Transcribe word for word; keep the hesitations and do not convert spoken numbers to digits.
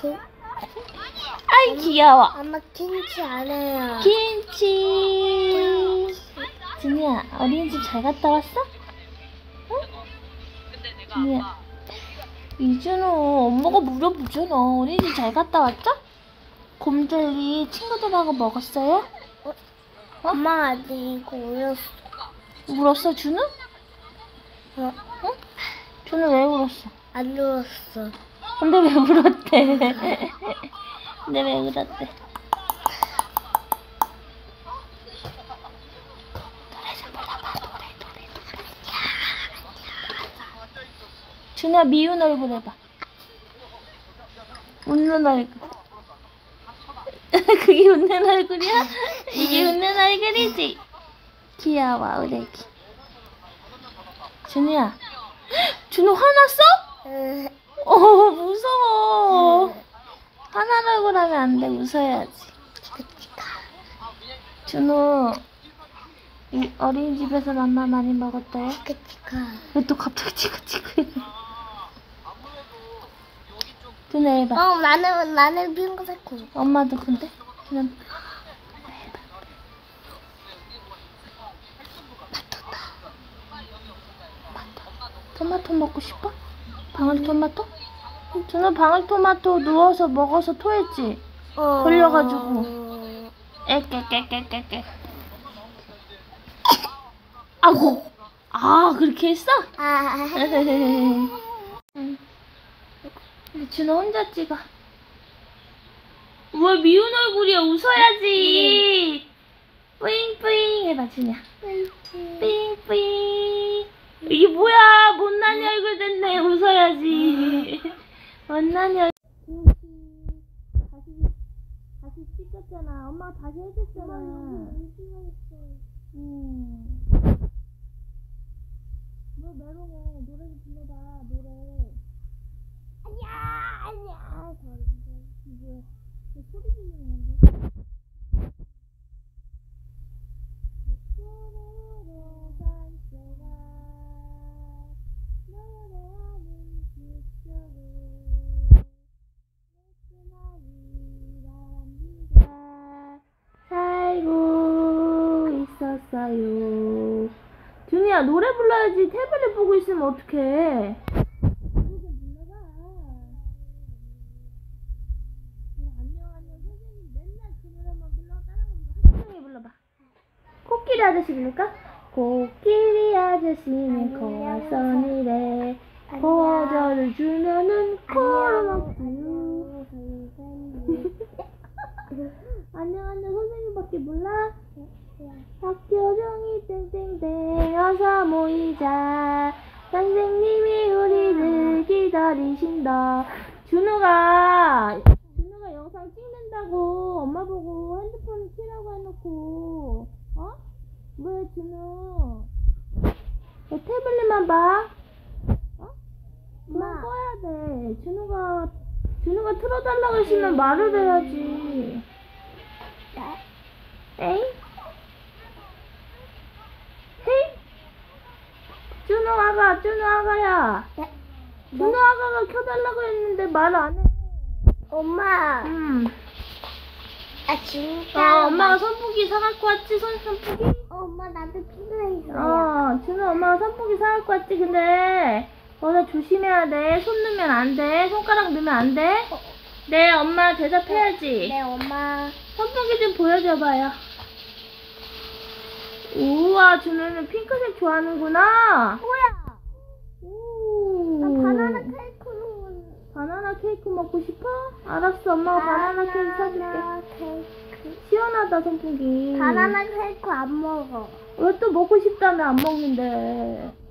그, 아이 귀여워. 엄마 김치 안 해요. 김치. 준이야, 어린이집 잘 갔다 왔어? 응? 준이야, 이준호 엄마가 물어보잖아. 어린이집 잘 갔다 왔죠? 곰젤리 친구들하고 먹었어요? 어? 엄마 아직 이거 울었어. 울었어, 준우? 어? 응? 준우 왜 울었어? 안 울었어. 근데 왜 울었대? 근데 왜 울었대? 준아 미운 얼굴 해봐. 웃는 얼굴. 그게 웃는 얼굴이야? 이게 웃는 얼굴이지? 귀여워 우리 애기. 준우야, 준우 화났어? 응. 어 무서워. 화난 얼굴 하면 안 돼. 웃어야지. 준우 이 어린이집에서 맘마 많이 먹었대요? 치크치크. 왜 또 갑자기 치크치크? 준우 해봐. 어, 나는, 나는 핑크색 고. 엄마도 근데? 준우 토마토 먹고 싶어? 방울토마토? 준우 방울토마토 누워서 먹어서 토했지? 어. 걸려가지고. 에깨깨깨깨깨. 아고. 아 그렇게 했어? 아. 응. 근데 준호 혼자 찍어. 왜 미운 얼굴이야? 웃어야지. 뿌잉뿌잉 해봐 준이야. 뿌잉뿌잉. 이게 뭐야? 못난이 얼굴 됐네. 웃어야지. 못난이 얼굴. 다시 다시 찍었잖아. 엄마가 다시 해줬잖아. 음. 너 메롱해. 노래 좀 불러봐. 노래. 아니야, 아니야. 이게 왜 소리 지르는 건데? 살고 있었어요. 준이야 노래 불러야지. 태블릿 보고 있으면 어떡해. 코끼리 아저씨 부를까? 코끼리 아저씨는 코와선이래. 거저를 주면은 코로 먹지요. 안녕 안녕 선생님밖에 몰라? 학교 종이 땡땡땡 어서 모이자. 선생님이 우리를 기다리신다. 준우가 준우가 영상 찍는다고 엄마 보고 핸드폰 키라고 해놓고 어? 왜 준우 왜 태블릿만 봐? 어? 그만 꺼야 돼. 준우가 준우가 틀어달라고 했으면 말을 해야지. 에이? 헤이? 준우 아가 준우 아가야. 준우 아가가 켜달라고 했는데 말 안 해. 엄마. 응. 아, 진짜. 어, 엄마가 선풍기 사갖고 왔지, 손 선풍기? 어, 엄마, 나도 필요했어요. 어, 준우 엄마가 선풍기 사갖고 왔지. 근데 거기다 조심해야 돼. 손 넣으면 안 돼. 손가락 넣으면 안 돼. 어. 네, 엄마 대답해야지. 네, 엄마. 선풍기 좀 보여줘봐요. 우와, 준우는 핑크색 좋아하는구나. 뭐야? 오. 나 바나나 케이크. 바나나 케이크 먹고 싶어? 알았어, 엄마가 바나나, 케이크 사줄게. 케이크. 시원하다, 선풍기. 바나나 케이크 안 먹어. 왜 또 먹고 싶다며 안 먹는데.